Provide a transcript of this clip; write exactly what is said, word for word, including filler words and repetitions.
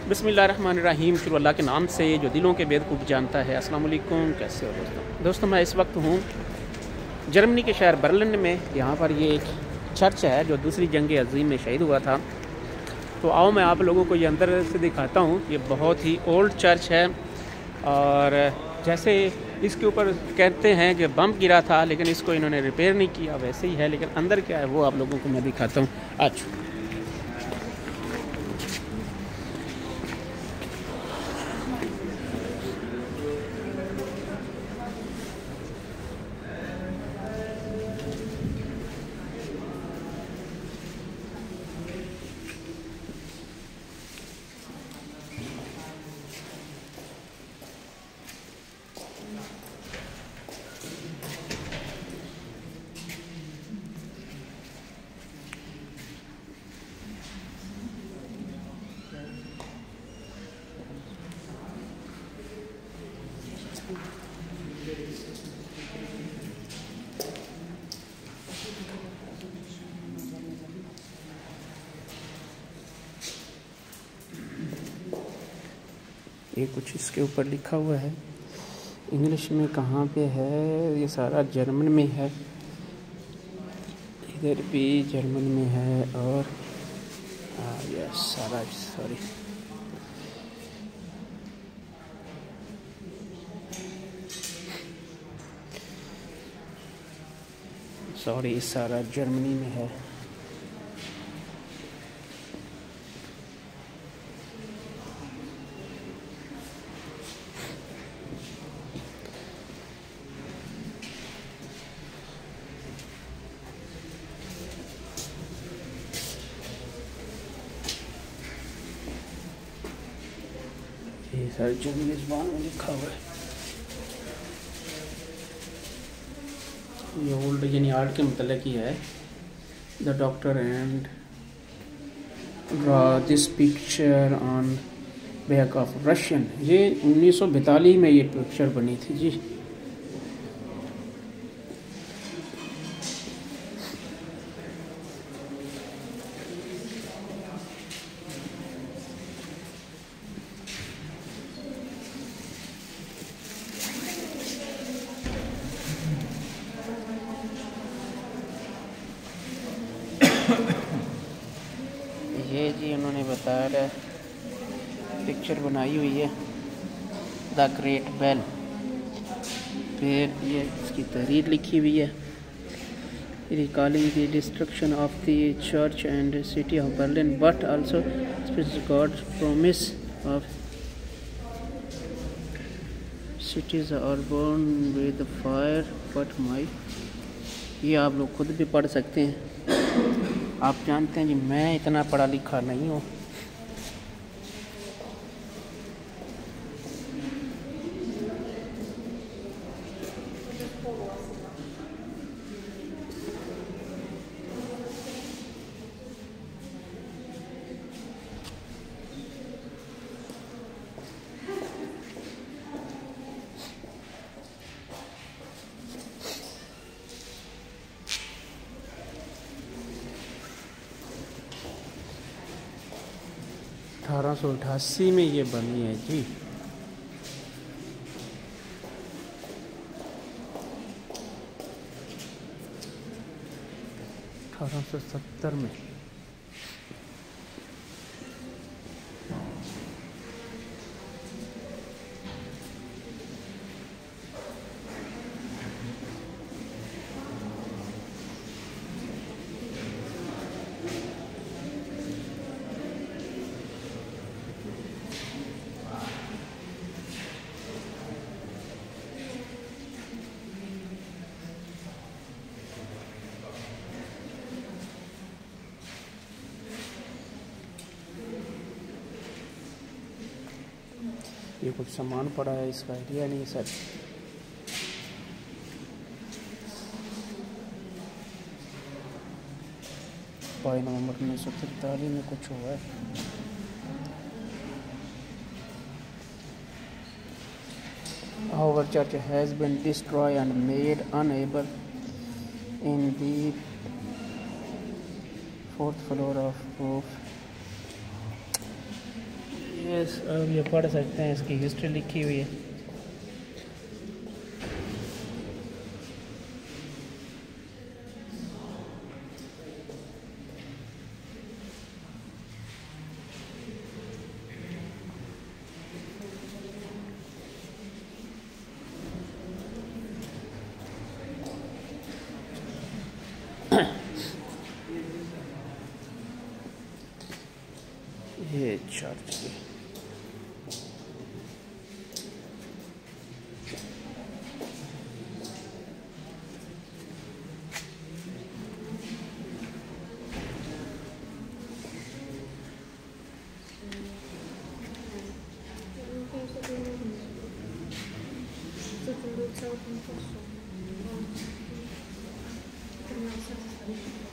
बिस्मिल्लाहिर्रहमानिर्रहीम, शुरू अल्लाह के नाम से जो दिलों के भेद खूब जानता है। अस्सलाम वालेकुम, कैसे हो दोस्तों। दोस्तों मैं इस वक्त हूँ जर्मनी के शहर बर्लिन में। यहाँ पर ये एक चर्च है जो दूसरी जंग अज़ीम में शहीद हुआ था। तो आओ मैं आप लोगों को ये अंदर से दिखाता हूँ। ये बहुत ही ओल्ड चर्च है और जैसे इसके ऊपर कहते हैं कि बम गिरा था, लेकिन इसको इन्होंने रिपेयर नहीं किया, वैसे ही है। लेकिन अंदर क्या है वो आप लोगों को मैं दिखाता हूँ। अच्छा, ये कुछ इसके ऊपर लिखा हुआ है इंग्लिश में। कहाँ पे है ये? सारा जर्मन में है, इधर भी जर्मन में है और हाँ ये सारा सॉरी सॉरी सारा जर्मनी में है। ये सारे जर्मनी ज़बान में लिखा हुआ है। ये ओल्ड यानी आर्ट के मतलब ही है। The doctor and draw this picture on back of Russian. ये उन्नीस सौ बैतालीस में ये पिक्चर बनी थी जी। ये जी उन्होंने बताया पिक्चर बनाई हुई है द ग्रेट बेल। फिर ये इसकी तहरीर लिखी हुई है, recalling the destruction of the church and city of Berlin but also God's promise of cities are burn with fire but my. ये आप लोग खुद भी पढ़ सकते हैं। आप जानते हैं जी मैं इतना पढ़ा लिखा नहीं हूँ। अठारह सौ अठासी में ये बनी है जी। अठारह सौ सत्तर में। ये कुछ सामान पड़ा है, इसका आइडिया नहीं है सर। बाईस नवंबर उन्नीस सौ तैंतालीस में कुछ हुआ है। Our church has been destroyed and made unable in the fourth floor of roof ये अब ये पढ़ सकते हैं, इसकी हिस्ट्री लिखी हुई है। ये चर्च की 这个都交通特殊，嗯，可能上次。